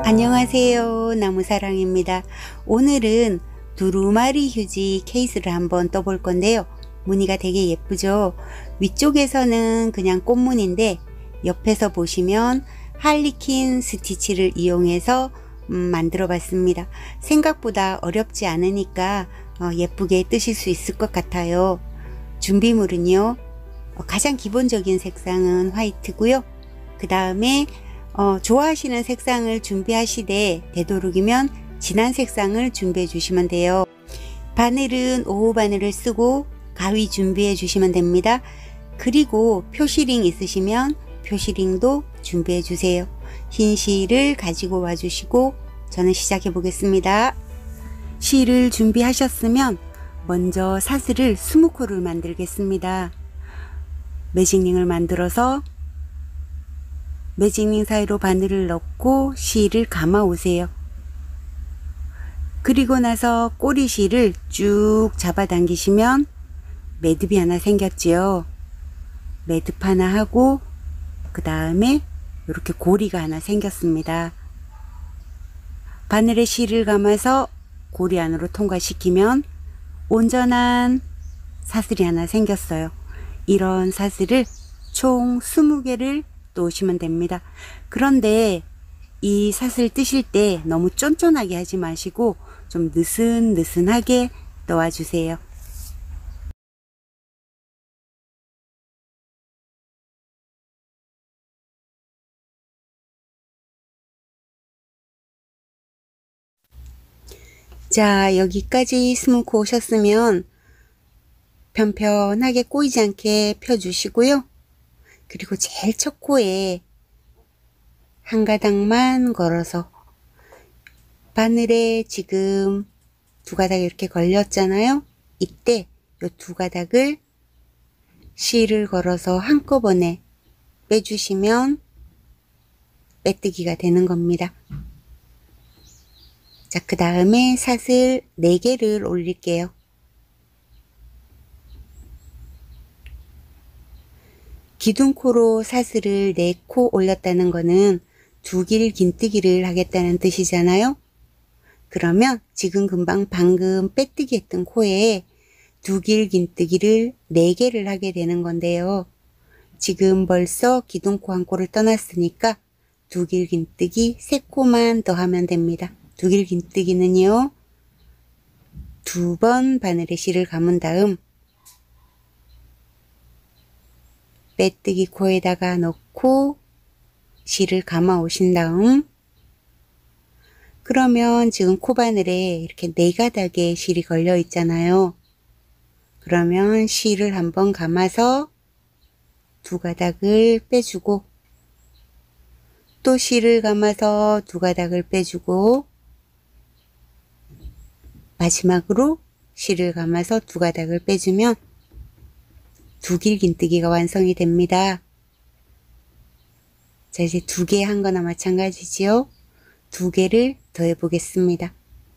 안녕하세요. 나무사랑입니다. 오늘은 두루마리 휴지 케이스를 한번 떠볼 건데요. 무늬가 되게 예쁘죠. 위쪽에서는 그냥 꽃무늬인데 옆에서 보시면 할리퀸 스티치를 이용해서 만들어 봤습니다. 생각보다 어렵지 않으니까 예쁘게 뜨실 수 있을 것 같아요. 준비물은요, 가장 기본적인 색상은 화이트고요. 그 다음에 좋아하시는 색상을 준비하시되 되도록이면 진한 색상을 준비해 주시면 돼요. 바늘은 5호 바늘을 쓰고 가위 준비해 주시면 됩니다. 그리고 표시링 있으시면 표시링도 준비해 주세요. 흰 실을 가지고 와 주시고 저는 시작해 보겠습니다. 실을 준비하셨으면 먼저 사슬을 20코를 만들겠습니다. 매직링을 만들어서 매직링 사이로 바늘을 넣고 실을 감아 오세요. 그리고 나서 꼬리실을 쭉 잡아당기시면 매듭이 하나 생겼지요. 매듭 하나 하고 그 다음에 이렇게 고리가 하나 생겼습니다. 바늘에 실을 감아서 고리 안으로 통과시키면 온전한 사슬이 하나 생겼어요. 이런 사슬을 총 20개를 놓으시면 됩니다. 그런데 이 사슬 뜨실 때 너무 쫀쫀하게 하지 마시고 좀 느슨느슨하게 넣어 주세요. 자, 여기까지 20코 오셨으면 편편하게 꼬이지 않게 펴주시고요. 그리고 제일 첫 코에 한 가닥만 걸어서 바늘에 지금 두 가닥 이렇게 걸렸잖아요. 이때 이 두 가닥을 실을 걸어서 한꺼번에 빼주시면 빼뜨기가 되는 겁니다. 자, 그 다음에 사슬 4개를 올릴게요. 기둥코로 사슬을 4코 올렸다는 거는 2길 긴뜨기를 하겠다는 뜻이잖아요. 그러면 지금 방금 빼뜨기 했던 코에 2길 긴뜨기를 4개를 하게 되는 건데요. 지금 벌써 기둥코 한 코를 떠났으니까 2길 긴뜨기 3코만 더 하면 됩니다. 2길 긴뜨기는요, 2번 바늘에 실을 감은 다음 빼뜨기 코에다가 넣고 실을 감아 오신 다음, 그러면 지금 코바늘에 이렇게 4가닥의 실이 걸려 있잖아요. 그러면 실을 한번 감아서 2가닥을 빼주고 또 실을 감아서 2가닥을 빼주고 마지막으로 실을 감아서 2가닥을 빼주면 2길 긴뜨기가 완성이 됩니다. 자, 이제 2개 한 거나 마찬가지지요. 2개를 더 해보겠습니다.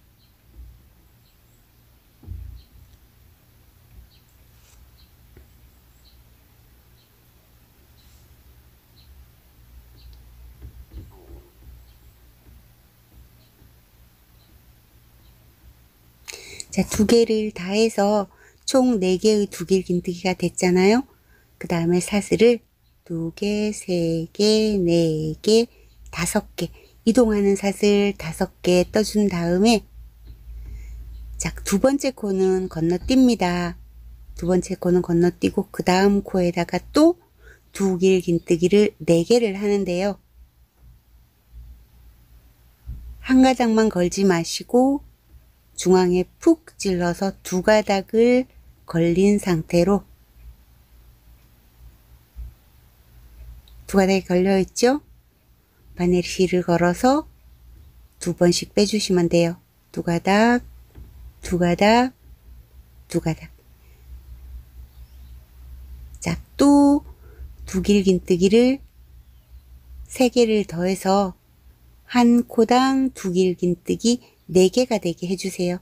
자, 2개를 다 해서 총 4개의 2길 긴뜨기가 됐잖아요. 그 다음에 사슬을 2개, 3개, 4개, 5개 이동하는 사슬 5개 떠준 다음에, 자, 2번째 코는 건너뜁니다. 2번째 코는 건너뛰고 그 다음 코에다가 또 2길 긴뜨기를 4개를 하는데요. 한 가닥만 걸지 마시고 중앙에 푹 찔러서 2가닥을 걸린 상태로, 2가닥이 걸려 있죠? 바늘 실을 걸어서 2번씩 빼주시면 돼요. 2가닥, 2가닥, 2가닥. 자, 또 2길 긴뜨기를 3개를 더해서 한 코당 2길 긴뜨기 4개가 되게 해주세요.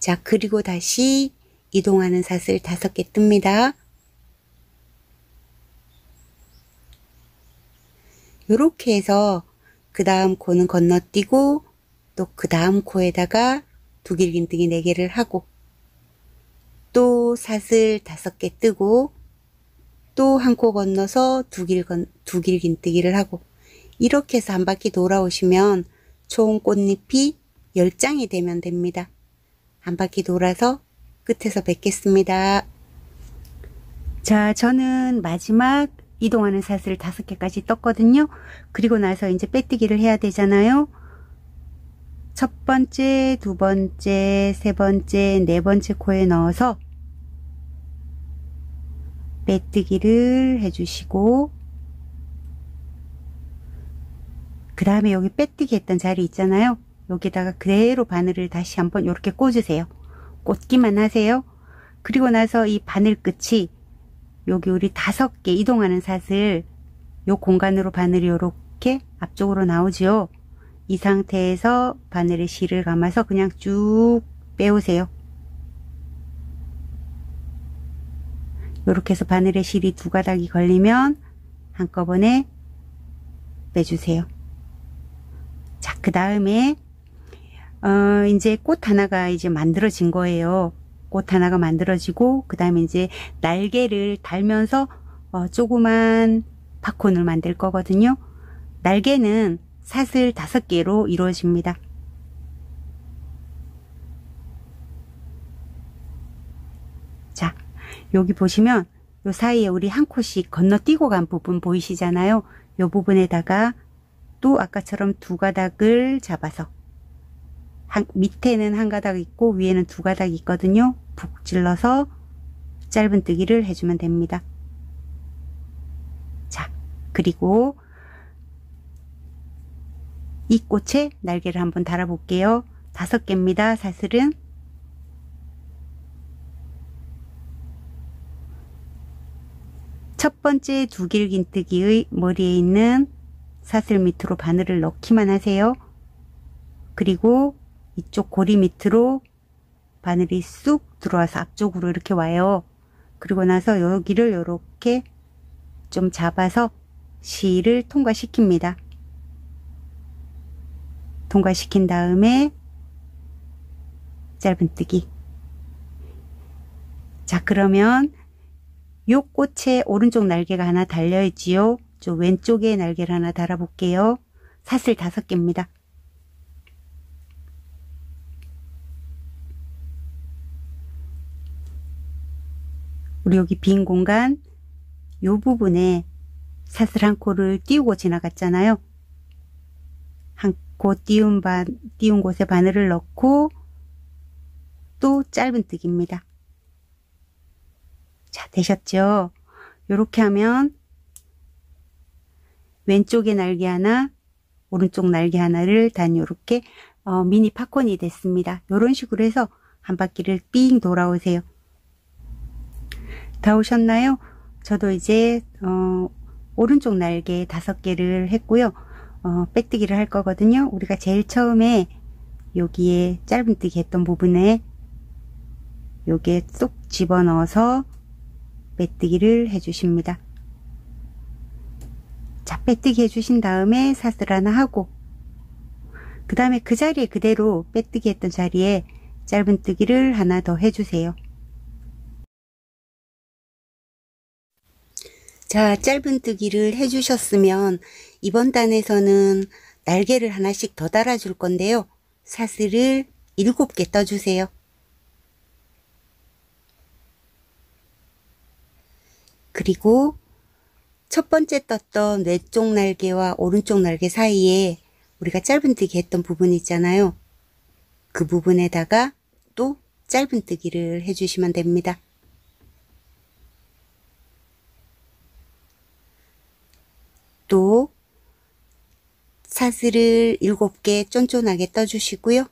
자, 그리고 다시 이동하는 사슬 5개 뜹니다. 요렇게 해서 그 다음 코는 건너뛰고 또 그 다음 코에다가 두길긴뜨기 4개를 하고 또 사슬 5개 뜨고 또 한 코 건너서 두길긴뜨기를 하고 이렇게 해서 한 바퀴 돌아오시면 총 꽃잎이 10장이 되면 됩니다. 한 바퀴 돌아서 끝에서 뵙겠습니다. 자, 저는 마지막 이동하는 사슬 5개까지 떴거든요. 그리고 나서 이제 빼뜨기를 해야 되잖아요. 첫 번째, 두 번째, 세 번째, 네 번째 코에 넣어서 빼뜨기를 해주시고 그 다음에 여기 빼뜨기 했던 자리 있잖아요. 여기다가 그대로 바늘을 다시 한번 이렇게 꽂으세요. 꽂기만 하세요. 그리고 나서 이 바늘 끝이 여기 우리 5개 이동하는 사슬 요 공간으로 바늘이 이렇게 앞쪽으로 나오죠. 이 상태에서 바늘에 실을 감아서 그냥 쭉 빼오세요. 이렇게 해서 바늘에 실이 2가닥이 걸리면 한꺼번에 빼주세요. 자, 그 다음에 이제 꽃 하나가 이제 만들어진 거예요. 꽃 하나가 만들어지고 그 다음에 이제 날개를 달면서 조그만 팝콘을 만들 거거든요. 날개는 사슬 5개로 이루어집니다. 자, 여기 보시면 요 사이에 우리 한 코씩 건너뛰고 간 부분 보이시잖아요. 요 부분에다가 또 아까처럼 2가닥을 잡아서 밑에는 1가닥 있고 위에는 2가닥 있거든요. 푹 찔러서 짧은뜨기를 해주면 됩니다. 자, 그리고 이 꽃에 날개를 한번 달아 볼게요. 5개입니다. 사슬은. 첫 번째 두길긴뜨기의 머리에 있는 사슬 밑으로 바늘을 넣기만 하세요. 그리고 이쪽 고리 밑으로 바늘이 쑥 들어와서 앞쪽으로 이렇게 와요. 그리고 나서 여기를 이렇게 좀 잡아서 실을 통과시킵니다. 통과시킨 다음에 짧은뜨기. 자, 그러면 요 꽃에 오른쪽 날개가 하나 달려있지요. 저 왼쪽에 날개를 하나 달아볼게요. 사슬 5개입니다. 우리 여기 빈 공간 요 부분에 사슬 한 코를 띄우고 지나갔잖아요. 한 코 띄운 곳에 바늘을 넣고 또 짧은뜨기입니다. 자, 되셨죠? 요렇게 하면 왼쪽에 날개 하나, 오른쪽 날개 하나를 단 요렇게 미니 팝콘이 됐습니다. 요런 식으로 해서 한 바퀴를 삥 돌아오세요. 다 오셨나요? 저도 이제 오른쪽 날개 5개를 했고요. 빼뜨기를 할 거거든요. 우리가 제일 처음에 여기에 짧은뜨기 했던 부분에 요게 쏙 집어넣어서 빼뜨기를 해주십니다. 자, 빼뜨기 해주신 다음에 사슬 하나 하고 그 다음에 그 자리에 그대로 빼뜨기 했던 자리에 짧은뜨기를 하나 더 해주세요. 자, 짧은뜨기를 해주셨으면 이번 단에서는 날개를 하나씩 더 달아줄 건데요. 사슬을 7개 떠주세요. 그리고 첫 번째 떴던 왼쪽 날개와 오른쪽 날개 사이에 우리가 짧은뜨기 했던 부분 있잖아요. 그 부분에다가 또 짧은뜨기를 해주시면 됩니다. 또 사슬을 7개 쫀쫀하게 떠주시고요.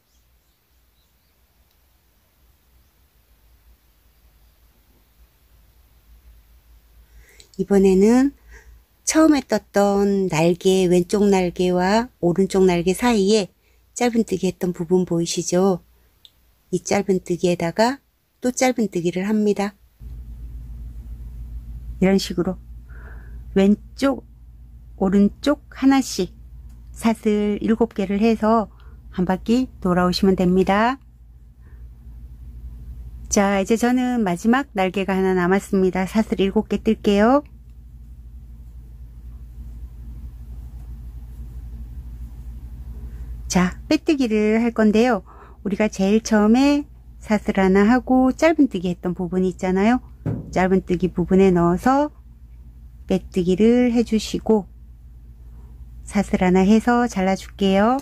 이번에는 처음에 떴던 날개, 왼쪽 날개와 오른쪽 날개 사이에 짧은뜨기 했던 부분 보이시죠? 이 짧은뜨기에다가 또 짧은뜨기를 합니다. 이런 식으로 왼쪽 오른쪽 하나씩 사슬 7개를 해서 한 바퀴 돌아오시면 됩니다. 자, 이제 저는 마지막 날개가 하나 남았습니다. 사슬 7개 뜰게요. 자, 빼뜨기를 할 건데요. 우리가 제일 처음에 사슬 하나 하고 짧은뜨기 했던 부분이 있잖아요. 짧은뜨기 부분에 넣어서 빼뜨기를 해주시고 사슬 하나 해서 잘라줄게요.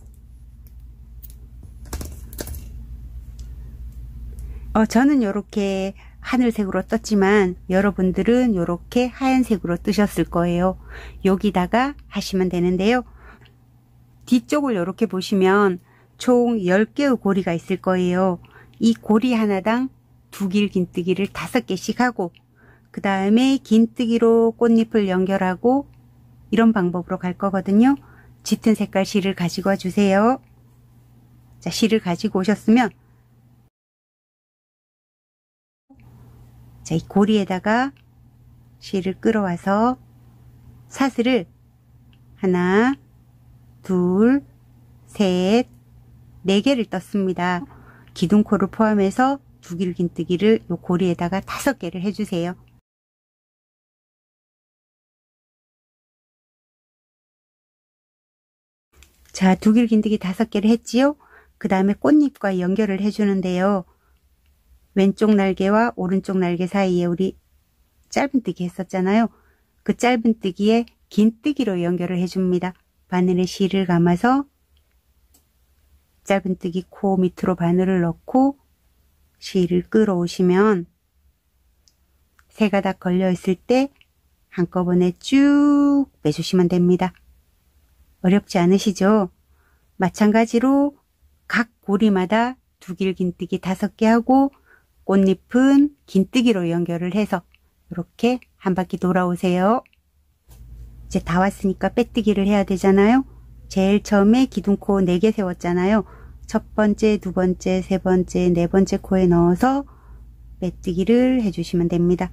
저는 이렇게 하늘색으로 떴지만 여러분들은 이렇게 하얀색으로 뜨셨을 거예요. 여기다가 하시면 되는데요. 뒤쪽을 이렇게 보시면 총 10개의 고리가 있을 거예요. 이 고리 하나당 2길 긴뜨기를 5개씩 하고 그 다음에 긴뜨기로 꽃잎을 연결하고 이런 방법으로 갈 거거든요. 짙은 색깔 실을 가지고 와주세요. 자, 실을 가지고 오셨으면 자, 이 고리에다가 실을 끌어와서 사슬을 하나, 둘, 셋, 4개를 떴습니다. 기둥코를 포함해서 2길 긴뜨기를 요 고리에다가 5개를 해주세요. 자, 2길 긴뜨기 5개를 했지요. 그 다음에 꽃잎과 연결을 해주는데요. 왼쪽 날개와 오른쪽 날개 사이에 우리 짧은뜨기 했었잖아요. 그 짧은뜨기에 긴뜨기로 연결을 해줍니다. 바늘에 실을 감아서 짧은뜨기 코 밑으로 바늘을 넣고 실을 끌어오시면 세 가닥 걸려 있을 때 한꺼번에 쭉 빼주시면 됩니다. 어렵지 않으시죠? 마찬가지로 각 고리마다 2길 긴뜨기 5개 하고 꽃잎은 긴뜨기로 연결을 해서 이렇게 한 바퀴 돌아오세요. 이제 다 왔으니까 빼뜨기를 해야 되잖아요. 제일 처음에 기둥코 4개 세웠잖아요. 첫 번째, 두 번째, 세 번째, 네 번째 코에 넣어서 빼뜨기를 해주시면 됩니다.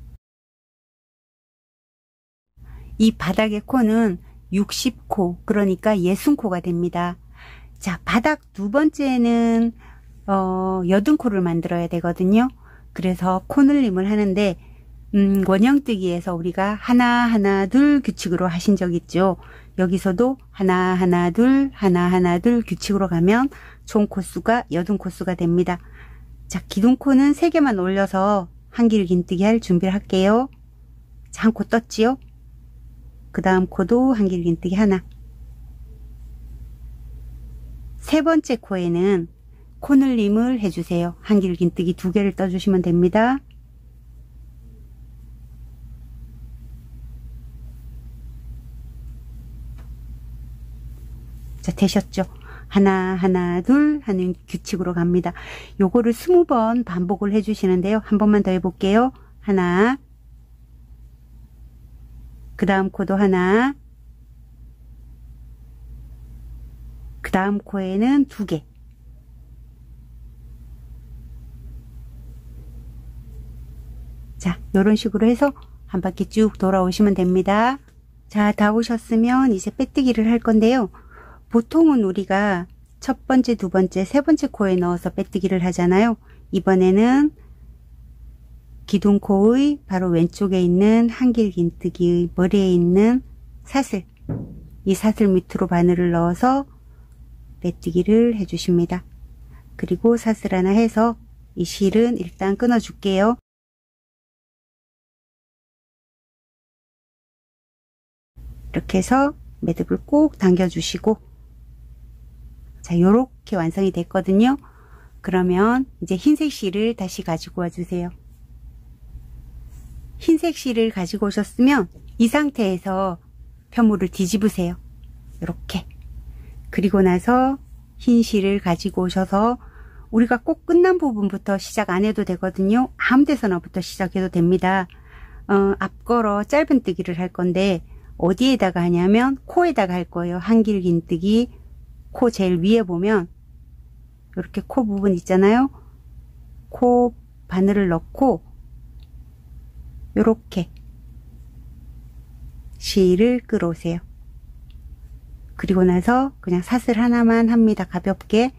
이 바닥의 코는 60코, 그러니까 60코가 됩니다. 자, 바닥 두 번째는 80코를 만들어야 되거든요. 그래서 코늘림을 하는데 원형뜨기에서 우리가 하나 둘 규칙으로 하신 적 있죠. 여기서도 하나 둘 규칙으로 가면 총 코수가 80코수가 됩니다. 자, 기둥코는 3개만 올려서 한길 긴뜨기 할 준비를 할게요. 자, 한 코 떴지요. 그 다음 코도 한길 긴뜨기 하나. 세 번째 코에는 코늘림을 해주세요. 한길 긴뜨기 2개를 떠주시면 됩니다. 자, 되셨죠? 하나 둘 하는 규칙으로 갑니다. 요거를 20번 반복을 해주시는데요. 한 번만 더 해볼게요. 하나, 그 다음 코도 하나, 그 다음 코에는 2개. 자, 요런 식으로 해서 한 바퀴 쭉 돌아오시면 됩니다. 자, 다 오셨으면 이제 빼뜨기를 할 건데요. 보통은 우리가 첫 번째, 두 번째, 세 번째 코에 넣어서 빼뜨기를 하잖아요. 이번에는 기둥코의 바로 왼쪽에 있는 한길 긴뜨기의 머리에 있는 사슬, 이 사슬 밑으로 바늘을 넣어서 빼뜨기를 해주십니다. 그리고 사슬 하나 해서 이 실은 일단 끊어 줄게요. 이렇게 해서 매듭을 꼭 당겨 주시고, 자, 요렇게 완성이 됐거든요. 그러면 이제 흰색 실을 다시 가지고 와 주세요. 흰색 실을 가지고 오셨으면 이 상태에서 편물을 뒤집으세요. 이렇게. 그리고 나서 흰 실을 가지고 오셔서 우리가 꼭 끝난 부분부터 시작 안 해도 되거든요. 아무 데서나부터 시작해도 됩니다. 앞걸어 짧은뜨기를 할 건데 어디에다가 하냐면 코에다가 할 거예요. 한길 긴뜨기 코 제일 위에 보면 이렇게 코 부분 있잖아요. 코 바늘을 넣고 이렇게 실을 끌어오세요. 그리고 나서 그냥 사슬 하나만 합니다. 가볍게.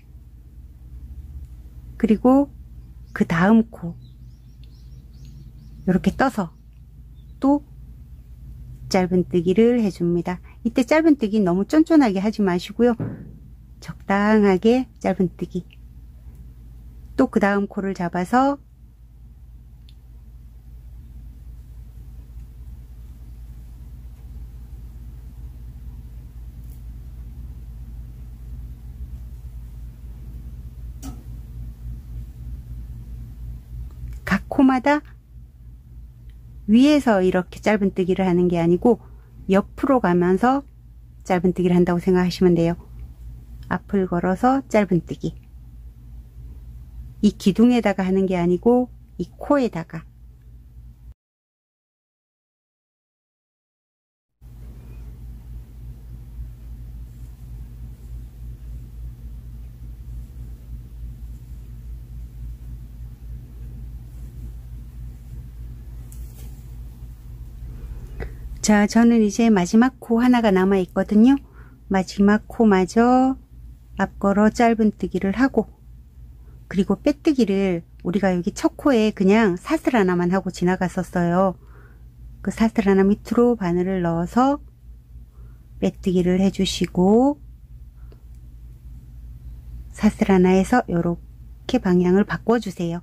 그리고 그 다음 코 이렇게 떠서 또 짧은뜨기를 해줍니다. 이때 짧은뜨기 너무 쫀쫀하게 하지 마시고요. 적당하게 짧은뜨기. 또 그 다음 코를 잡아서 각 코마다 위에서 이렇게 짧은뜨기를 하는 게 아니고 옆으로 가면서 짧은뜨기를 한다고 생각하시면 돼요. 앞을 걸어서 짧은뜨기. 이 기둥에다가 하는 게 아니고 이 코에다가. 자, 저는 이제 마지막 코 하나가 남아 있거든요. 마지막 코마저 앞걸어 짧은뜨기를 하고, 그리고 빼뜨기를 우리가 여기 첫 코에 그냥 사슬 하나만 하고 지나갔었어요. 그 사슬 하나 밑으로 바늘을 넣어서 빼뜨기를 해주시고, 사슬 하나에서 이렇게 방향을 바꿔주세요.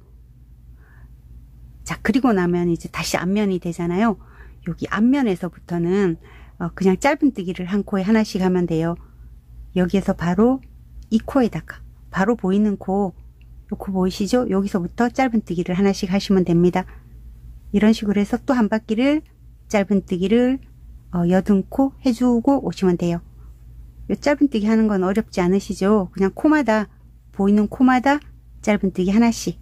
자, 그리고 나면 이제 다시 앞면이 되잖아요. 여기 앞면에서부터는 그냥 짧은뜨기를 한 코에 하나씩 하면 돼요. 여기에서 바로 이 코에다가 바로 보이는 코, 요 코 보이시죠? 여기서부터 짧은뜨기를 하나씩 하시면 됩니다. 이런 식으로 해서 또 한 바퀴를 짧은뜨기를 80코 해주고 오시면 돼요. 요 짧은뜨기 하는 건 어렵지 않으시죠? 그냥 코마다, 보이는 코마다 짧은뜨기 하나씩.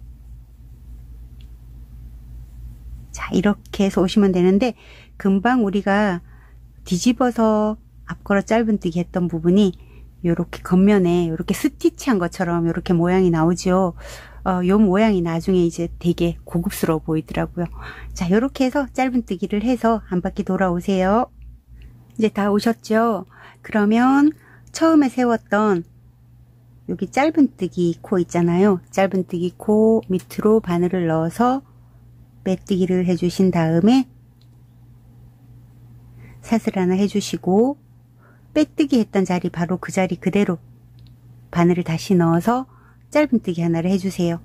자, 이렇게 해서 오시면 되는데, 금방 우리가 뒤집어서 앞걸어 짧은뜨기 했던 부분이 요렇게 겉면에 요렇게 스티치한 것처럼 요렇게 모양이 나오죠. 요 모양이 나중에 이제 되게 고급스러워 보이더라고요. 자, 요렇게 해서 짧은뜨기를 해서 한 바퀴 돌아오세요. 이제 다 오셨죠? 그러면 처음에 세웠던 여기 짧은뜨기 코 있잖아요. 짧은뜨기 코 밑으로 바늘을 넣어서 빼뜨기를 해주신 다음에 사슬 하나 해주시고, 빼뜨기 했던 자리 바로 그 자리 그대로 바늘을 다시 넣어서 짧은뜨기 하나를 해주세요.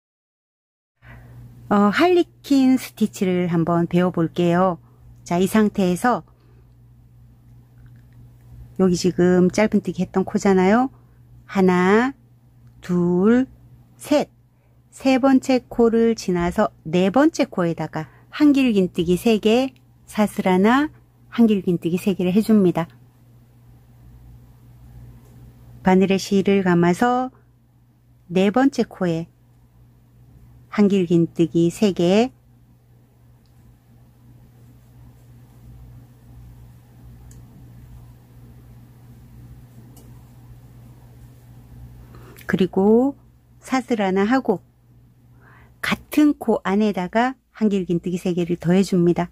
할리퀸 스티치를 한번 배워볼게요. 자, 이 상태에서 여기 지금 짧은뜨기 했던 코잖아요. 하나, 둘, 셋. 세 번째 코를 지나서 네 번째 코에다가 한길긴뜨기 3개, 사슬 하나, 한길긴뜨기 3개를 해줍니다. 바늘에 실을 감아서 네 번째 코에 한길긴뜨기 3개, 그리고 사슬 하나 하고 같은 코 안에다가 한길긴뜨기 3개를 더해줍니다.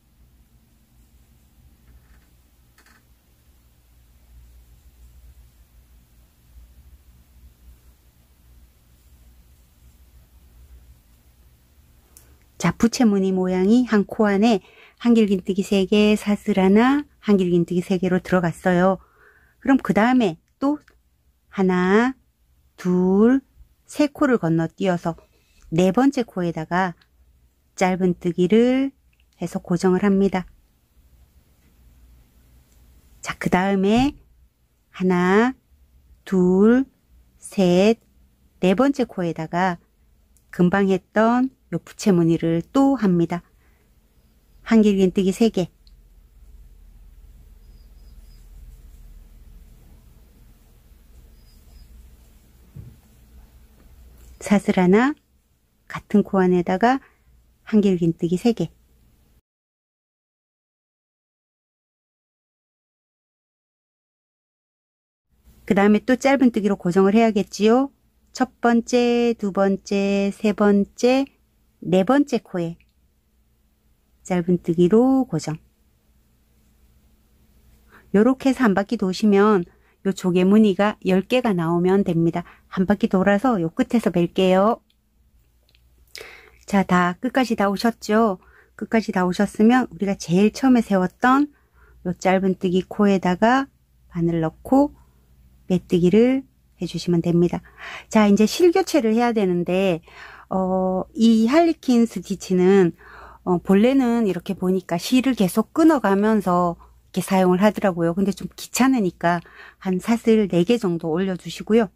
자, 부채무늬 모양이 한 코 안에 한길긴뜨기 3개, 사슬 하나, 한길긴뜨기 3개로 들어갔어요. 그럼 그 다음에 또 하나, 둘, 세 코를 건너뛰어서 네 번째 코에다가 짧은뜨기를 해서 고정을 합니다. 자, 그 다음에 하나, 둘, 셋, 네 번째 코에다가 금방 했던 요 부채무늬를 또 합니다. 한길긴뜨기 3개, 사슬 하나, 같은 코 안에다가 한길긴뜨기 3개, 그 다음에 또 짧은뜨기로 고정을 해야겠지요. 첫 번째, 두 번째, 세 번째, 네 번째 코에 짧은뜨기로 고정. 요렇게 해서 한 바퀴 도시면 요 조개 무늬가 10개가 나오면 됩니다. 한 바퀴 돌아서 요 끝에서 뵐게요. 자, 다 끝까지 다 오셨죠? 끝까지 다 오셨으면 우리가 제일 처음에 세웠던 요 짧은뜨기 코에다가 바늘 넣고 빼뜨기를 해주시면 됩니다. 자, 이제 실교체를 해야 되는데 이 할리퀸 스티치는 본래는 이렇게 보니까 실을 계속 끊어가면서 이렇게 사용을 하더라고요. 근데 좀 귀찮으니까 한 사슬 4개 정도 올려주시고요.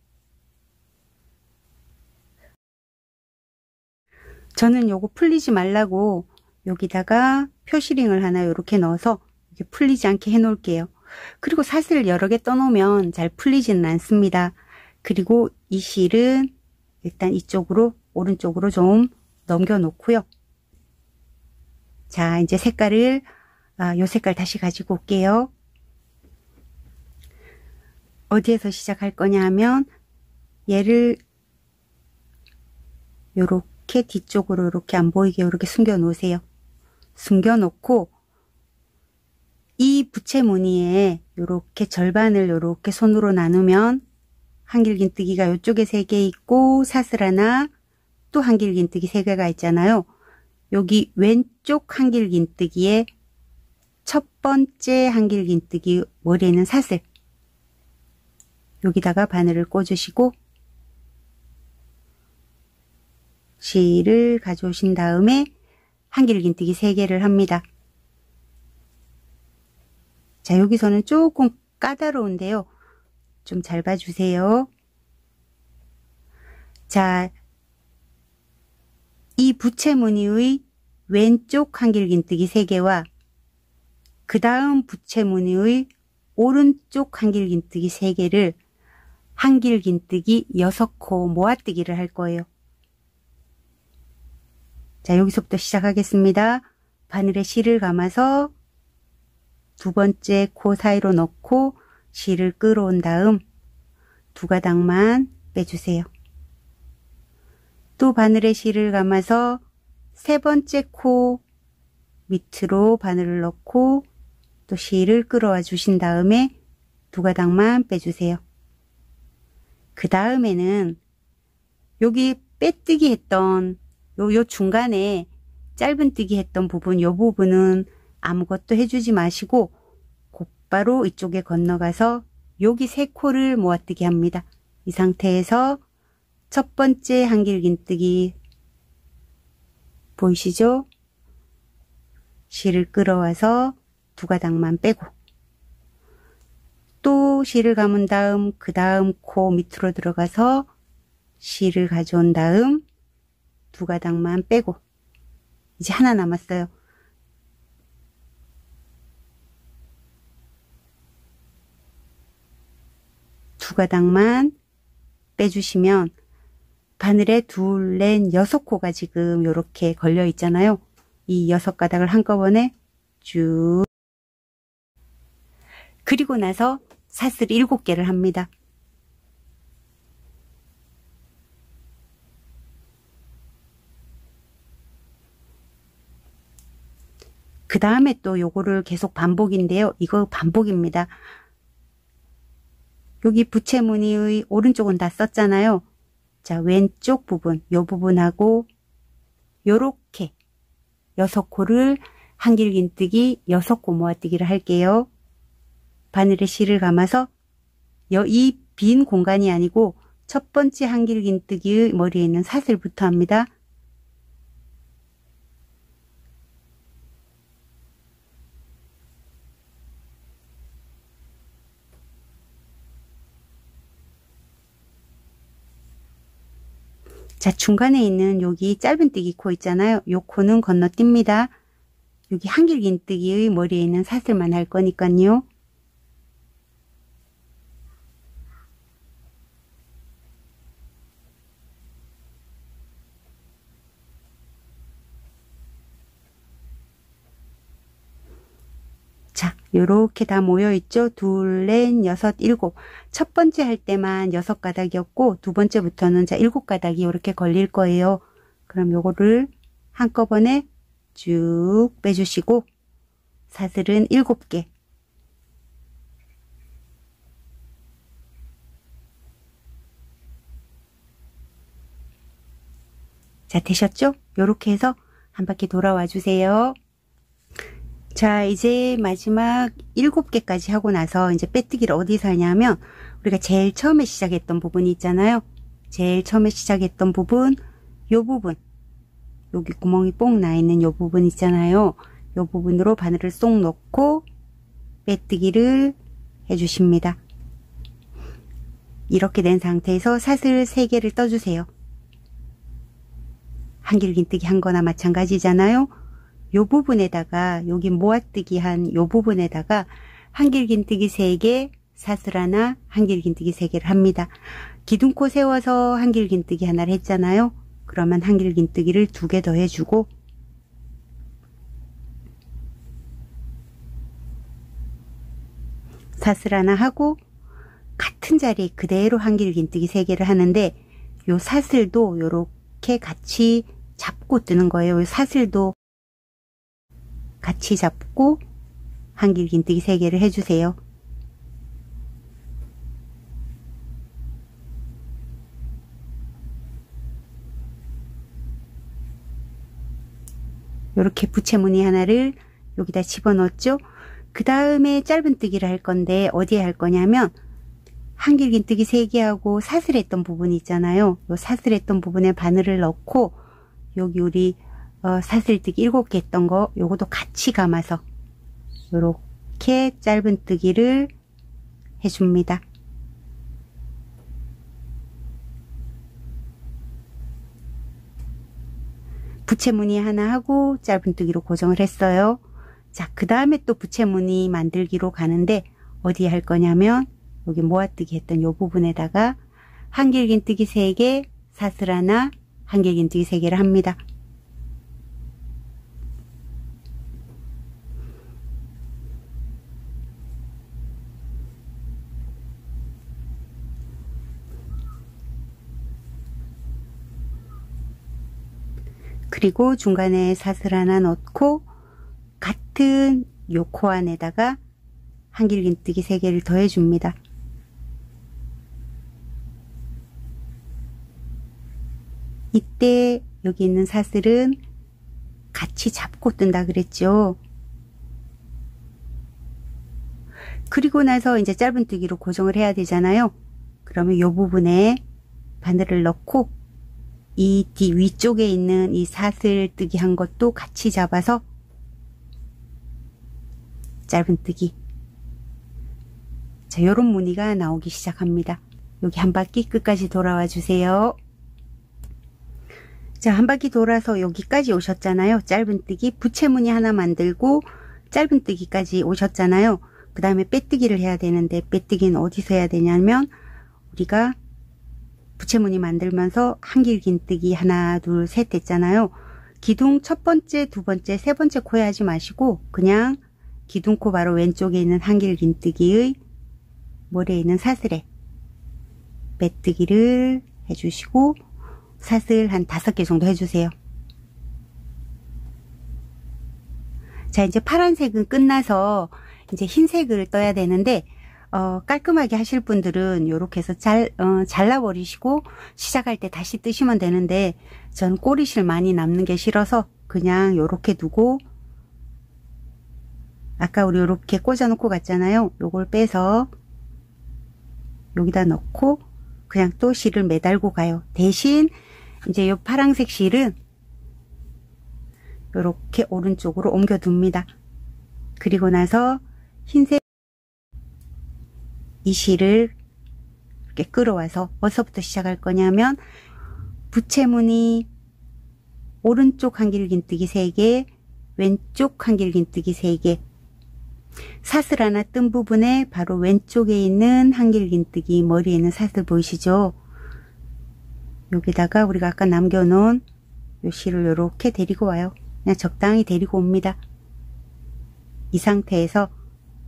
저는 요거 풀리지 말라고 여기다가 표시링을 하나 이렇게 넣어서 이렇게 풀리지 않게 해 놓을게요. 그리고 사슬 여러 개 떠놓으면 잘 풀리지는 않습니다. 그리고 이 실은 일단 이쪽으로 오른쪽으로 좀 넘겨 놓고요. 자, 이제 색깔을 요 색깔 다시 가지고 올게요. 어디에서 시작할 거냐 하면 얘를 요렇게 뒤쪽으로 이렇게 안 보이게 이렇게 숨겨 놓으세요. 숨겨 놓고 이 부채 무늬에 요렇게 절반을 요렇게 손으로 나누면 한길긴뜨기가 요쪽에 3개 있고 사슬 하나, 또 한길긴뜨기 3개가 있잖아요. 여기 왼쪽 한길긴뜨기에 첫 번째 한길긴뜨기 머리에 있는 사슬 여기다가 바늘을 꽂으시고 실을 가져오신 다음에 한길긴뜨기 3개를 합니다. 자, 여기서는 조금 까다로운데요. 좀 잘 봐주세요. 자, 이 부채 무늬의 왼쪽 한길긴뜨기 3개와 그 다음 부채 무늬의 오른쪽 한길긴뜨기 3개를 한길긴뜨기 6코 모아뜨기를 할 거예요. 자, 여기서부터 시작하겠습니다. 바늘에 실을 감아서 두 번째 코 사이로 넣고 실을 끌어온 다음 2가닥만 빼주세요. 또 바늘에 실을 감아서 세 번째 코 밑으로 바늘을 넣고 또 실을 끌어와 주신 다음에 2가닥만 빼주세요. 그 다음에는 여기 빼뜨기 했던 요 중간에 짧은뜨기 했던 부분, 요 부분은 아무것도 해주지 마시고 곧바로 이쪽에 건너가서 여기 3코를 모아뜨기 합니다. 이 상태에서 첫 번째 한길긴뜨기 보이시죠? 실을 끌어와서 2가닥만 빼고 또 실을 감은 다음 그 다음 코 밑으로 들어가서 실을 가져온 다음 2가닥만 빼고 이제 하나 남았어요. 두 가닥만 빼주시면 바늘에 둘, 넷, 6코가 지금 이렇게 걸려 있잖아요. 이 6가닥을 한꺼번에 쭉 그리고 나서 사슬 7개를 합니다. 그 다음에 또 요거를 계속 반복인데요. 이거 반복입니다. 여기 부채 무늬의 오른쪽은 다 썼잖아요. 자, 왼쪽 부분, 요 부분하고 요렇게 6코를 한길긴뜨기 6코 모아뜨기를 할게요. 바늘에 실을 감아서 이 빈 공간이 아니고 첫 번째 한길긴뜨기의 머리에 있는 사슬부터 합니다. 자, 중간에 있는 여기 짧은뜨기 코 있잖아요. 요 코는 건너뜁니다. 여기 한길긴뜨기의 머리에 있는 사슬만 할 거니까요. 자, 요렇게 다 모여 있죠. 둘, 넷, 여섯, 일곱. 첫 번째 할 때만 6가닥이었고 두 번째부터는 자 7가닥이 이렇게 걸릴 거예요. 그럼 요거를 한꺼번에 쭉 빼주시고 사슬은 7개. 자, 되셨죠? 요렇게 해서 한 바퀴 돌아와 주세요. 자, 이제 마지막 7개까지 하고 나서 이제 빼뜨기를 어디서 하냐면 우리가 제일 처음에 시작했던 부분이 있잖아요. 제일 처음에 시작했던 부분, 요 부분. 여기 구멍이 뽕 나 있는 요 부분 있잖아요. 요 부분으로 바늘을 쏙 넣고 빼뜨기를 해주십니다. 이렇게 된 상태에서 사슬 3개를 떠주세요. 한길긴뜨기 한 거나 마찬가지잖아요. 요 부분에다가 여기 모아뜨기 한 요 부분에다가 한길긴뜨기 3개, 사슬 하나, 한길긴뜨기 3개를 합니다. 기둥코 세워서 한길긴뜨기 하나를 했잖아요. 그러면 한길긴뜨기를 2개 더 해주고 사슬 하나 하고 같은 자리에 그대로 한길긴뜨기 3개를 하는데 요 사슬도 요렇게 같이 잡고 뜨는 거예요. 요 사슬도 같이 잡고 한길긴뜨기 3개를 해주세요. 이렇게 부채무늬 하나를 여기다 집어넣었죠. 그 다음에 짧은뜨기를 할 건데 어디에 할 거냐면 한길긴뜨기 3개 하고 사슬했던 부분 있잖아요. 요 사슬했던 부분에 바늘을 넣고 여기 우리 사슬뜨기 7개 했던 거 요것도 같이 감아서 요렇게 짧은뜨기를 해줍니다. 부채무늬 하나 하고 짧은뜨기로 고정을 했어요. 자, 그 다음에 또 부채무늬 만들기로 가는데 어디에 할 거냐면 여기 모아뜨기 했던 요 부분에다가 한길긴뜨기 3개, 사슬 하나, 한길긴뜨기 3개를 합니다. 그리고 중간에 사슬 하나 넣고 같은 요 코 안에다가 한길긴뜨기 3개를 더해 줍니다. 이때 여기 있는 사슬은 같이 잡고 뜬다 그랬죠. 그리고 나서 이제 짧은뜨기로 고정을 해야 되잖아요. 그러면 요 부분에 바늘을 넣고 이 뒤 위쪽에 있는 이 사슬뜨기 한 것도 같이 잡아서 짧은뜨기. 자, 요런 무늬가 나오기 시작합니다. 여기 한 바퀴 끝까지 돌아와 주세요. 자, 한 바퀴 돌아서 여기까지 오셨잖아요. 짧은뜨기, 부채무늬 하나 만들고 짧은뜨기까지 오셨잖아요. 그 다음에 빼뜨기를 해야 되는데 빼뜨기는 어디서 해야 되냐면 우리가 부채무늬 만들면서 한길긴뜨기 하나, 둘, 셋 했잖아요. 기둥 첫 번째, 두 번째, 세 번째 코에 하지 마시고 그냥 기둥코 바로 왼쪽에 있는 한길긴뜨기의 머리에 있는 사슬에 빼뜨기를 해주시고 사슬 한 5개 정도 해주세요. 자, 이제 파란색은 끝나서 이제 흰색을 떠야 되는데 깔끔하게 하실 분들은 이렇게 해서 잘라버리시고 시작할 때 다시 뜨시면 되는데 전 꼬리실 많이 남는 게 싫어서 그냥 이렇게 두고 아까 우리 이렇게 꽂아 놓고 갔잖아요. 요걸 빼서 여기다 넣고 그냥 또 실을 매달고 가요. 대신 이제 요 파란색 실은 이렇게 오른쪽으로 옮겨 둡니다. 그리고 나서 흰색 이 실을 이렇게 끌어와서 어디서부터 시작할 거냐면 부채무늬 오른쪽 한길긴뜨기 3개, 왼쪽 한길긴뜨기 3개, 사슬 하나 뜬 부분에 바로 왼쪽에 있는 한길긴뜨기 머리에 있는 사슬 보이시죠? 여기다가 우리가 아까 남겨놓은 요 실을 이렇게 데리고 와요. 그냥 적당히 데리고 옵니다. 이 상태에서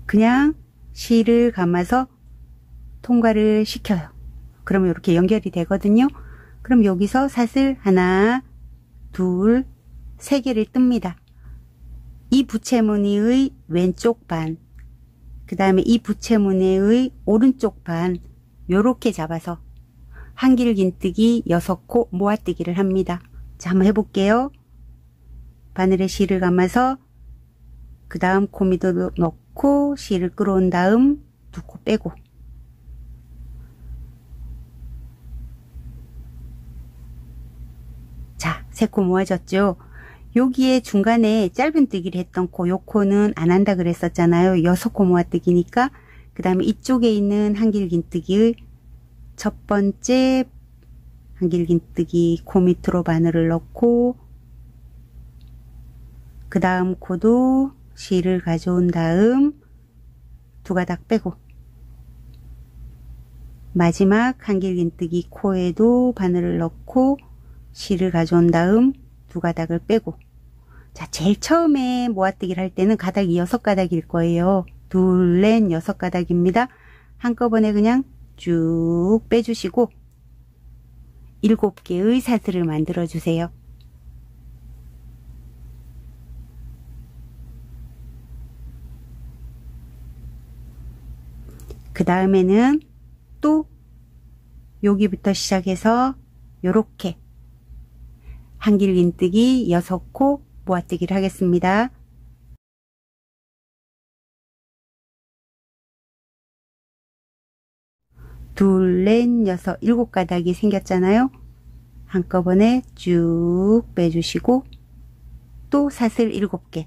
그냥 실을 감아서 통과를 시켜요. 그러면 이렇게 연결이 되거든요. 그럼 여기서 사슬 하나, 둘, 세 개를 뜹니다. 이 부채무늬의 왼쪽 반, 그 다음에 이 부채무늬의 오른쪽 반, 요렇게 잡아서 한길긴뜨기 6코 모아뜨기를 합니다. 자, 한번 해볼게요. 바늘에 실을 감아서 그 다음 코미도 넣고 실을 끌어온 다음 2코 빼고, 자, 3코 모아졌죠. 여기에 중간에 짧은뜨기를 했던 요 코는 안 한다 그랬었잖아요. 6코 모아뜨기니까. 그 다음에 이쪽에 있는 한길긴뜨기의 첫 번째 한길긴뜨기 코 밑으로 바늘을 넣고, 그 다음 코도 실을 가져온 다음 2가닥 빼고, 마지막 한길긴뜨기 코에도 바늘을 넣고 실을 가져온 다음 2가닥을 빼고. 자, 제일 처음에 모아뜨기를 할 때는 가닥이 6가닥일 거예요. 둘, 넷, 6가닥입니다. 한꺼번에 그냥 쭉 빼주시고 7개의 사슬을 만들어 주세요. 그 다음에는 또 여기부터 시작해서 요렇게 한길긴뜨기 6코 모아뜨기를 하겠습니다. 둘, 넷, 6, 7가닥이 생겼잖아요. 한꺼번에 쭉 빼주시고 또 사슬 7개.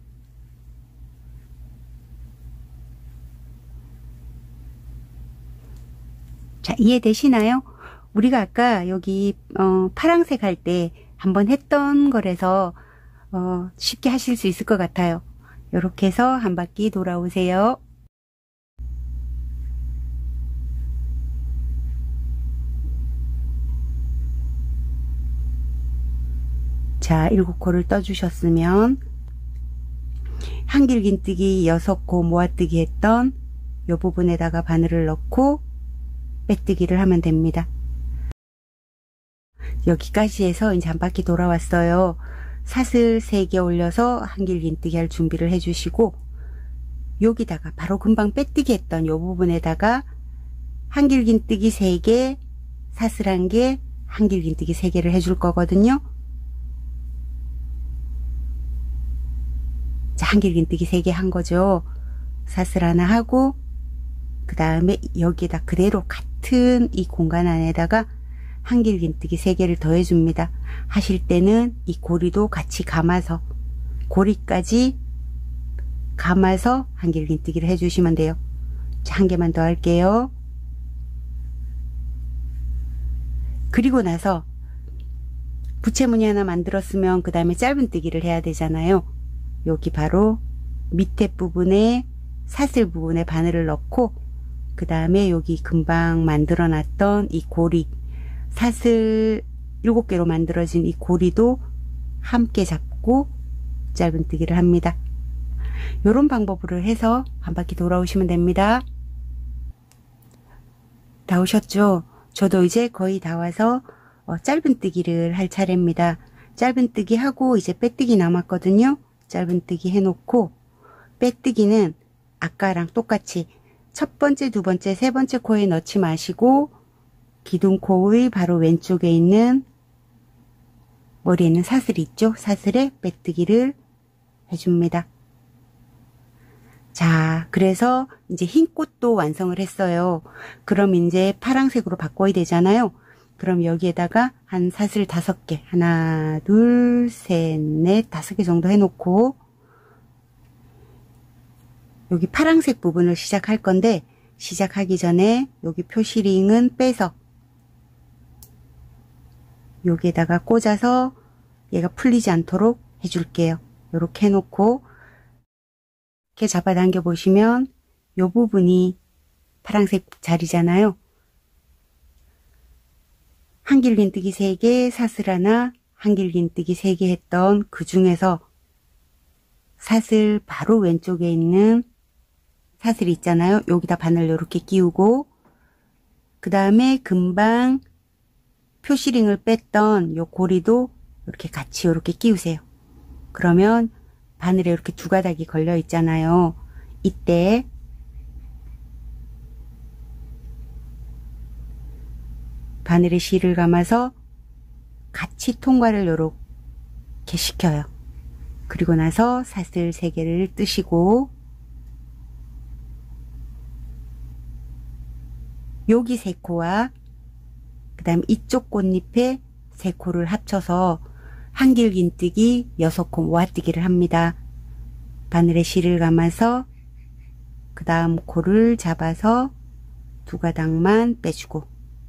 자, 이해되시나요? 우리가 아까 여기 파랑색 할 때 한번 했던 거라서 쉽게 하실 수 있을 것 같아요. 이렇게 해서 한 바퀴 돌아오세요. 자, 7코를 떠주셨으면 한길긴뜨기 6코 모아뜨기 했던 이 부분에다가 바늘을 넣고 빼뜨기를 하면 됩니다. 여기까지 해서 이제 한 바퀴 돌아왔어요. 사슬 3개 올려서 한길긴뜨기 할 준비를 해주시고, 여기다가 바로 금방 빼뜨기 했던 이 부분에다가 한길긴뜨기 3개, 사슬 1개, 한길긴뜨기 3개를 해줄 거거든요. 자, 한길긴뜨기 3개 한 거죠. 사슬 하나 하고, 그 다음에 여기에다 그대로 같은 이 공간 안에다가 한길긴뜨기 3개를 더해 줍니다. 하실 때는 이 고리도 같이 감아서, 고리까지 감아서 한길긴뜨기를 해 주시면 돼요. 자, 한 개만 더 할게요. 그리고 나서 부채무늬 하나 만들었으면 그 다음에 짧은뜨기를 해야 되잖아요. 여기 바로 밑에 부분에 사슬 부분에 바늘을 넣고, 그 다음에 여기 금방 만들어 놨던 이 고리, 사슬 7개로 만들어진 이 고리도 함께 잡고 짧은뜨기를 합니다. 이런 방법으로 해서 한 바퀴 돌아오시면 됩니다. 다 오셨죠? 저도 이제 거의 다 와서 짧은뜨기를 할 차례입니다. 짧은뜨기 하고 이제 빼뜨기 남았거든요. 짧은뜨기 해놓고, 빼뜨기는 아까랑 똑같이 첫 번째, 두 번째, 세 번째 코에 넣지 마시고 기둥코의 바로 왼쪽에 있는 머리에 있는 사슬이 있죠. 사슬에 빼뜨기를 해줍니다. 자, 그래서 이제 흰 꽃도 완성을 했어요. 그럼 이제 파란색으로 바꿔야 되잖아요. 그럼 여기에다가 한 사슬 5개, 하나, 둘, 셋, 넷, 5개 정도 해놓고, 여기 파란색 부분을 시작할 건데, 시작하기 전에 여기 표시링은 빼서 여기에다가 꽂아서 얘가 풀리지 않도록 해줄게요. 이렇게 해놓고 이렇게 잡아당겨 보시면 이 부분이 파란색 자리잖아요. 한길긴뜨기 3개, 사슬 하나, 한길긴뜨기 3개 했던 그 중에서 사슬 바로 왼쪽에 있는 사슬이 있잖아요. 여기다 바늘 이렇게 끼우고, 그 다음에 금방 표시링을 뺐던 요 고리도 이렇게 같이 이렇게 끼우세요. 그러면 바늘에 이렇게 두 가닥이 걸려 있잖아요. 이때 바늘에 실을 감아서 같이 통과를 이렇게 시켜요. 그리고 나서 사슬 3개를 뜨시고, 여기 3코와 그 다음 이쪽 꽃잎에 3코를 합쳐서 한길긴뜨기 6코 모아뜨기를 합니다. 바늘에 실을 감아서 그 다음 코를 잡아서 두 가닥만 빼주고,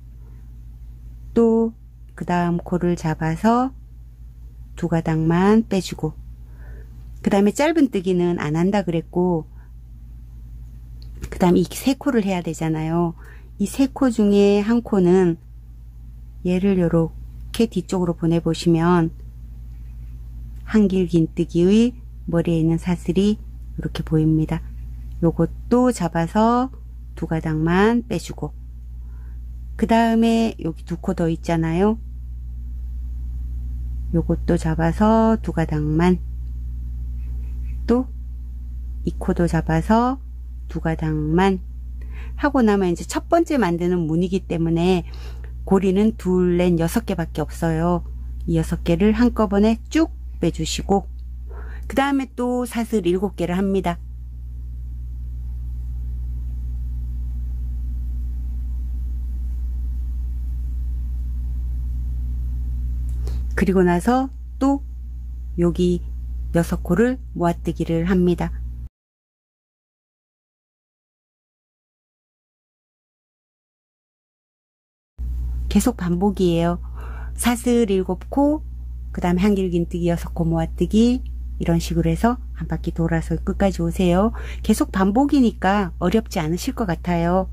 또 그 다음 코를 잡아서 두 가닥만 빼주고, 그 다음에 짧은 뜨기는 안 한다 그랬고, 그 다음 이 3코를 해야 되잖아요. 이 3코 중에 한 코는 얘를 요렇게 뒤쪽으로 보내보시면 한길긴뜨기의 머리에 있는 사슬이 이렇게 보입니다. 요것도 잡아서 두 가닥만 빼주고, 그 다음에 여기 2코 더 있잖아요. 요것도 잡아서 두 가닥만, 또 이 코도 잡아서 두 가닥만 하고 나면 이제 첫 번째 만드는 무늬이기 때문에 고리는 둘, 넷, 6개밖에 없어요. 이 6개를 한꺼번에 쭉 빼주시고, 그 다음에 또 사슬 7개를 합니다. 그리고 나서 또 여기 6코를 모아뜨기를 합니다. 계속 반복이에요. 사슬 7코, 그 다음에 한길긴뜨기 6코 모아뜨기, 이런 식으로 해서 한 바퀴 돌아서 끝까지 오세요. 계속 반복이니까 어렵지 않으실 것 같아요.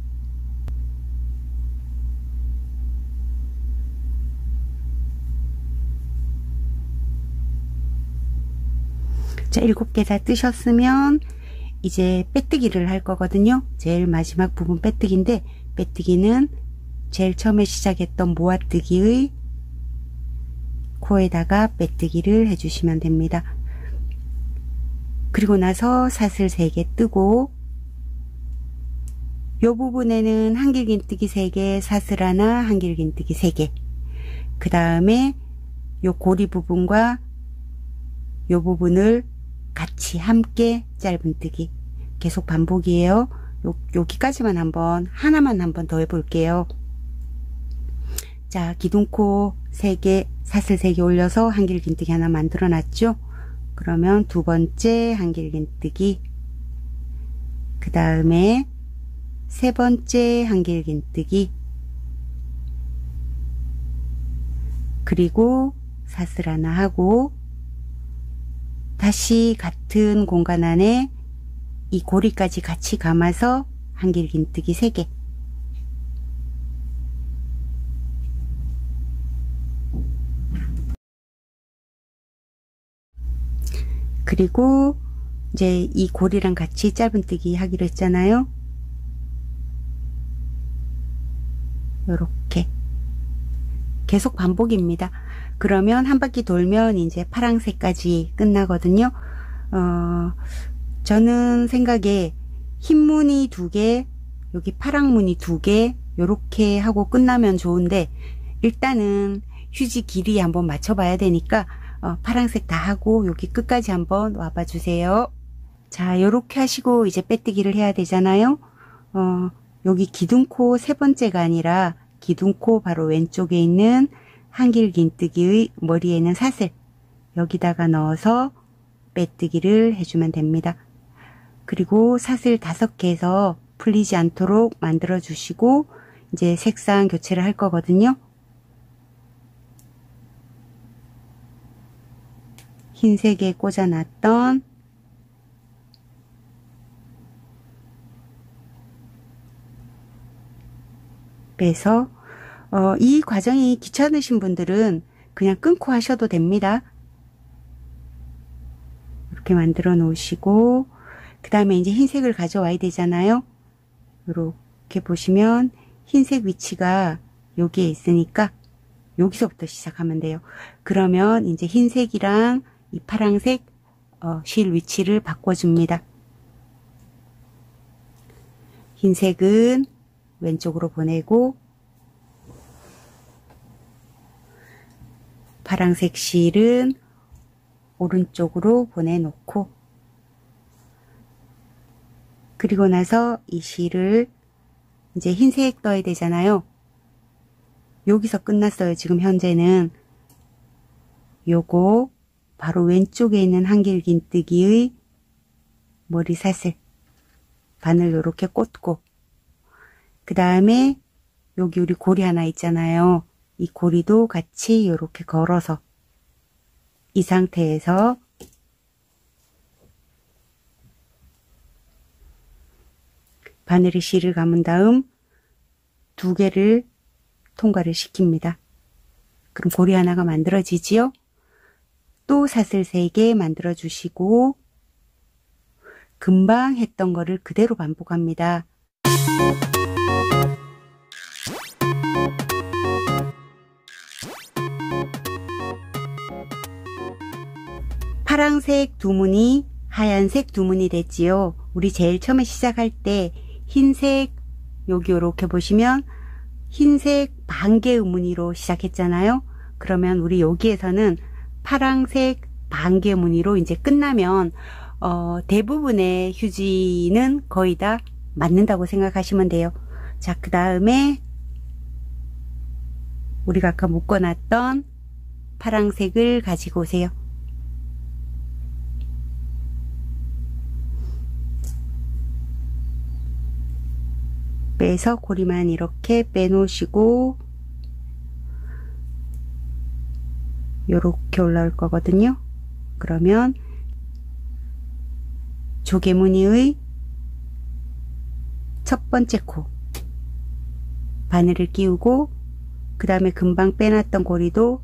자, 7개 다 뜨셨으면 이제 빼뜨기를 할 거거든요. 제일 마지막 부분 빼뜨기인데, 빼뜨기는 제일 처음에 시작했던 모아뜨기의 코에다가 빼뜨기를 해주시면 됩니다. 그리고 나서 사슬 3개 뜨고, 요 부분에는 한길긴뜨기 3개, 사슬 하나, 한길긴뜨기 3개, 그 다음에 요 고리 부분과 요 부분을 같이 함께 짧은뜨기, 계속 반복이에요. 여기까지만 하나만 한번 더 해볼게요. 자, 기둥코 3개, 사슬 3개 올려서 한길긴뜨기 하나 만들어 놨죠. 그러면 두 번째 한길긴뜨기, 그 다음에 세 번째 한길긴뜨기, 그리고 사슬 하나 하고, 다시 같은 공간 안에 이 고리까지 같이 감아서 한길긴뜨기 3개, 그리고 이제 이 고리랑 같이 짧은뜨기 하기로 했잖아요. 요렇게 계속 반복입니다. 그러면 한 바퀴 돌면 이제 파랑색까지 끝나거든요. 저는 생각에 흰 무늬 2개, 여기 파랑 무늬 2개 요렇게 하고 끝나면 좋은데, 일단은 휴지 길이 한번 맞춰봐야 되니까 파랑색 다 하고 여기 끝까지 한번 와봐 주세요. 자, 요렇게 하시고 이제 빼뜨기를 해야 되잖아요. 여기 기둥코 3번째가 아니라 기둥코 바로 왼쪽에 있는 한길긴뜨기의 머리에 있는 사슬, 여기다가 넣어서 빼뜨기를 해주면 됩니다. 그리고 사슬 5개에서 풀리지 않도록 만들어 주시고 이제 색상 교체를 할 거거든요. 흰색에 꽂아놨던 빼서, 이 과정이 귀찮으신 분들은 그냥 끊고 하셔도 됩니다. 이렇게 만들어 놓으시고, 그 다음에 이제 흰색을 가져와야 되잖아요. 이렇게 보시면 흰색 위치가 여기에 있으니까 여기서부터 시작하면 돼요. 그러면 이제 흰색이랑 이 파란색 실 위치를 바꿔줍니다. 흰색은 왼쪽으로 보내고 파란색 실은 오른쪽으로 보내놓고, 그리고 나서 이 실을 이제 흰색 떠야 되잖아요. 여기서 끝났어요. 지금 현재는 요거 바로 왼쪽에 있는 한길긴뜨기의 머리사슬 바늘 요렇게 꽂고, 그 다음에 여기 우리 고리 하나 있잖아요. 이 고리도 같이 요렇게 걸어서 이 상태에서 바늘에 실을 감은 다음 두 개를 통과를 시킵니다. 그럼 고리 하나가 만들어지지요? 또 사슬 3개 만들어 주시고 금방 했던 거를 그대로 반복합니다. 파란색 두문이 하얀색 두문이 됐지요. 우리 제일 처음에 시작할 때 흰색, 여기 이렇게 보시면 흰색 반개 무늬로 시작했잖아요. 그러면 우리 여기에서는 파란색 반개 무늬로 이제 끝나면 대부분의 휴지는 거의 다 맞는다고 생각하시면 돼요. 자, 그 다음에 우리가 아까 묶어놨던 파란색을 가지고 오세요. 빼서 고리만 이렇게 빼놓으시고 요렇게 올라올 거거든요. 그러면 조개무늬의 첫 번째 코 바늘을 끼우고, 그 다음에 금방 빼놨던 고리도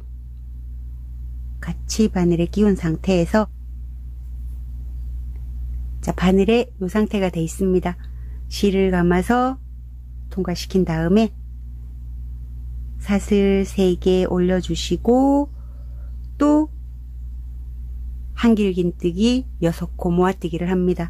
같이 바늘에 끼운 상태에서, 자, 바늘에 이 상태가 돼 있습니다. 실을 감아서 통과시킨 다음에 사슬 3개 올려주시고 또 한길긴뜨기 6코 모아뜨기를 합니다.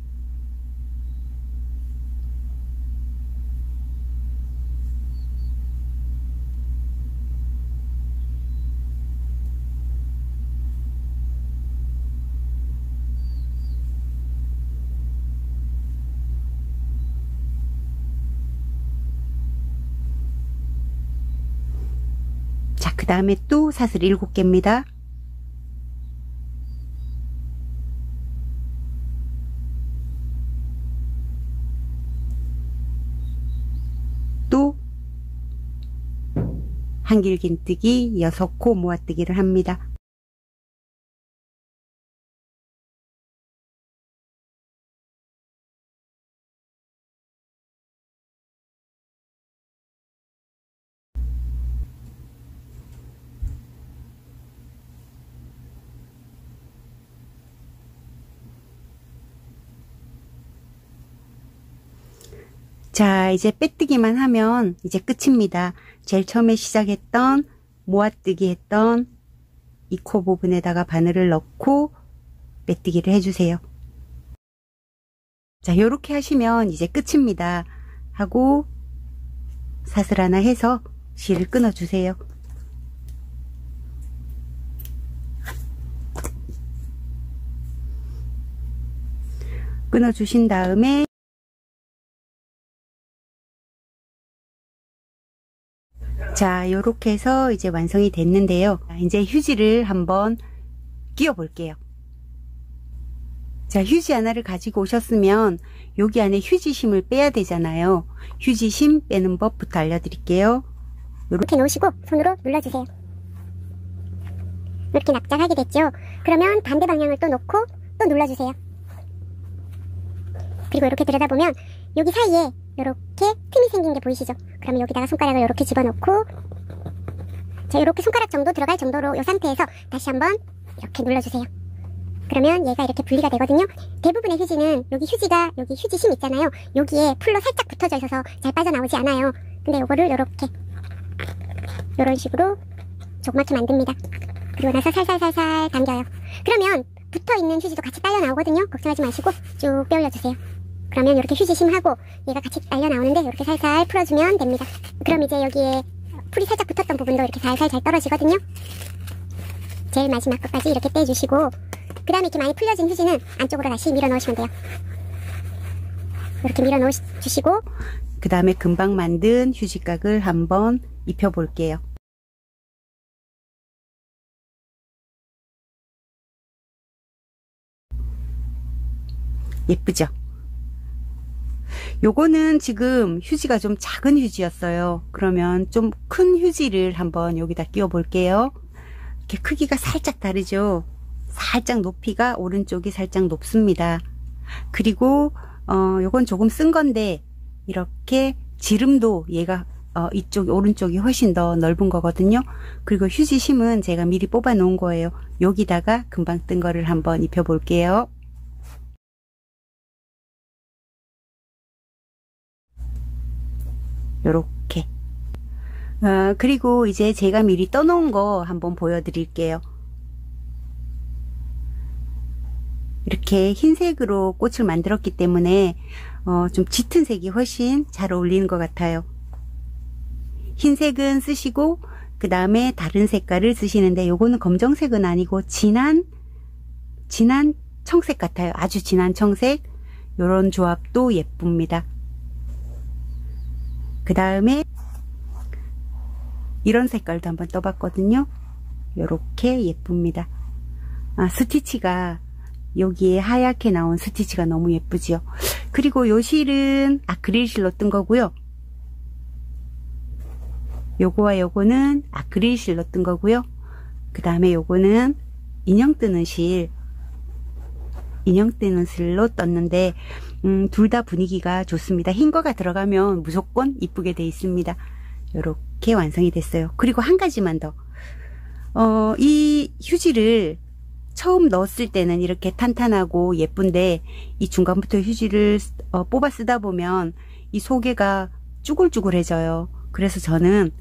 자, 그 다음에 또 사슬 7개입니다. 또 한길긴뜨기 6코 모아뜨기를 합니다. 자, 이제 빼뜨기만 하면 이제 끝입니다. 제일 처음에 시작했던 모아뜨기 했던 이 코 부분에다가 바늘을 넣고 빼뜨기를 해주세요. 자, 요렇게 하시면 이제 끝입니다. 하고 사슬 하나 해서 실을 끊어주세요. 끊어주신 다음에 자, 요렇게 해서 이제 완성이 됐는데요. 이제 휴지를 한번 끼워 볼게요. 자, 휴지 하나를 가지고 오셨으면 여기 안에 휴지심을 빼야 되잖아요. 휴지심 빼는 법부터 알려드릴게요. 이렇게 놓으시고 손으로 눌러주세요. 이렇게 납작하게 됐죠? 그러면 반대 방향을 또 놓고 또 눌러주세요. 그리고 이렇게 들여다보면 여기 사이에 이렇게 틈이 생긴 게 보이시죠? 그러면 여기다가 손가락을 이렇게 집어넣고, 자, 이렇게 손가락 정도 들어갈 정도로 이 상태에서 다시 한번 이렇게 눌러주세요. 그러면 얘가 이렇게 분리가 되거든요. 대부분의 휴지는 여기 휴지가 여기 휴지심 있잖아요. 여기에 풀로 살짝 붙어져 있어서 잘 빠져나오지 않아요. 근데 요거를 요렇게 요런 식으로 조그맣게 만듭니다. 그리고 나서 살살살살 당겨요. 그러면 붙어있는 휴지도 같이 딸려 나오거든요. 걱정하지 마시고 쭉 빼올려주세요. 그러면 이렇게 휴지심하고 얘가 같이 딸려 나오는데 이렇게 살살 풀어주면 됩니다. 그럼 이제 여기에 풀이 살짝 붙었던 부분도 이렇게 살살 잘 떨어지거든요. 제일 마지막 것까지 이렇게 떼주시고 그 다음에 이렇게 많이 풀려진 휴지는 안쪽으로 다시 밀어 넣으시면 돼요. 이렇게 밀어 넣으시고 그 다음에 금방 만든 휴지각을 한번 입혀 볼게요. 예쁘죠? 요거는 지금 휴지가 좀 작은 휴지였어요. 그러면 좀 큰 휴지를 한번 여기다 끼워 볼게요. 이렇게 크기가 살짝 다르죠? 살짝 높이가 오른쪽이 살짝 높습니다. 그리고 요건 조금 쓴 건데 이렇게 지름도 얘가 이쪽 오른쪽이 훨씬 더 넓은 거거든요. 그리고 휴지심은 제가 미리 뽑아 놓은 거예요. 여기다가 금방 뜬 거를 한번 입혀 볼게요. 요렇게. 그리고 이제 제가 미리 떠놓은 거 한번 보여드릴게요. 이렇게 흰색으로 꽃을 만들었기 때문에 좀 짙은 색이 훨씬 잘 어울리는 것 같아요. 흰색은 쓰시고 그 다음에 다른 색깔을 쓰시는데 요거는 검정색은 아니고 진한 청색 같아요. 아주 진한 청색. 요런 조합도 예쁩니다. 그 다음에 이런 색깔도 한번 떠봤거든요. 요렇게 예쁩니다. 스티치가 여기에 하얗게 나온 스티치가 너무 예쁘지요. 그리고 요 실은 아크릴 실로 뜬 거고요. 요거와 요거는 아크릴 실로 뜬 거고요. 그 다음에 요거는 인형 뜨는 실로 떴는데 둘 다 분위기가 좋습니다. 흰 거가 들어가면 무조건 이쁘게 돼 있습니다. 요렇게 완성이 됐어요. 그리고 한 가지만 더. 이 휴지를 처음 넣었을 때는 이렇게 탄탄하고 예쁜데 이 중간부터 휴지를 뽑아 쓰다 보면 이 소개가 쭈글쭈글해져요. 그래서 저는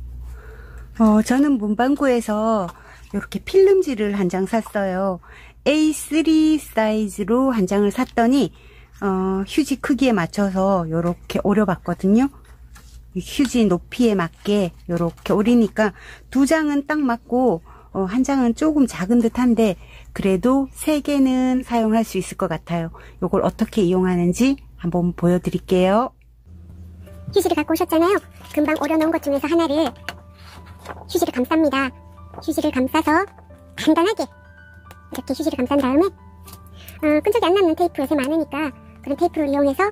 문방구에서 이렇게 필름지를 한 장 샀어요. A3 사이즈로 한 장을 샀더니 휴지 크기에 맞춰서 이렇게 오려봤거든요. 휴지 높이에 맞게 이렇게 오리니까 두 장은 딱 맞고 한 장은 조금 작은 듯한데 그래도 세 개는 사용할 수 있을 것 같아요. 이걸 어떻게 이용하는지 한번 보여드릴게요. 휴지를 갖고 오셨잖아요. 금방 오려놓은 것 중에서 하나를 휴지를 감쌉니다. 휴지를 감싸서 간단하게 이렇게 휴지를 감싼 다음에 끈적이 안 남는 테이프 요새 많으니까 그런 테이프를 이용해서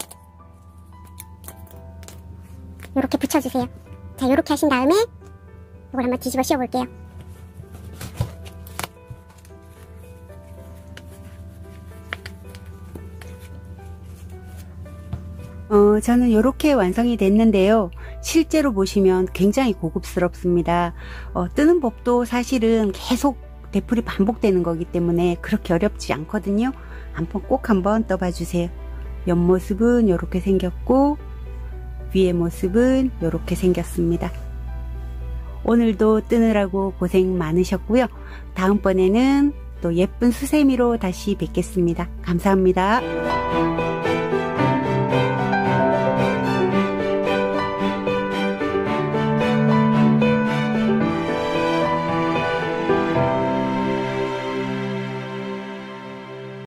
이렇게 붙여주세요. 자, 이렇게 하신 다음에 이걸 한번 뒤집어 씌워 볼게요. 저는 이렇게 완성이 됐는데요. 실제로 보시면 굉장히 고급스럽습니다. 뜨는 법도 사실은 계속 되풀이 반복되는 거기 때문에 그렇게 어렵지 않거든요. 꼭 한번 떠봐 주세요. 옆모습은 이렇게 생겼고 위의 모습은 이렇게 생겼습니다. 오늘도 뜨느라고 고생 많으셨고요. 다음번에는 또 예쁜 수세미로 다시 뵙겠습니다. 감사합니다.